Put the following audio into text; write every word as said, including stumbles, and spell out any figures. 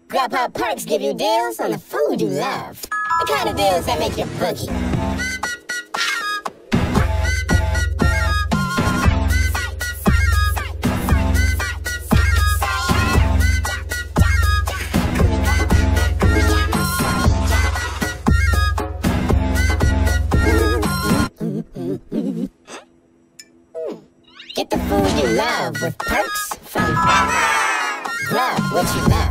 Grubhub Perks give you deals on the food you love. The kind of deals that make you boogie. Get the food you love with Perks from Grub What You Love.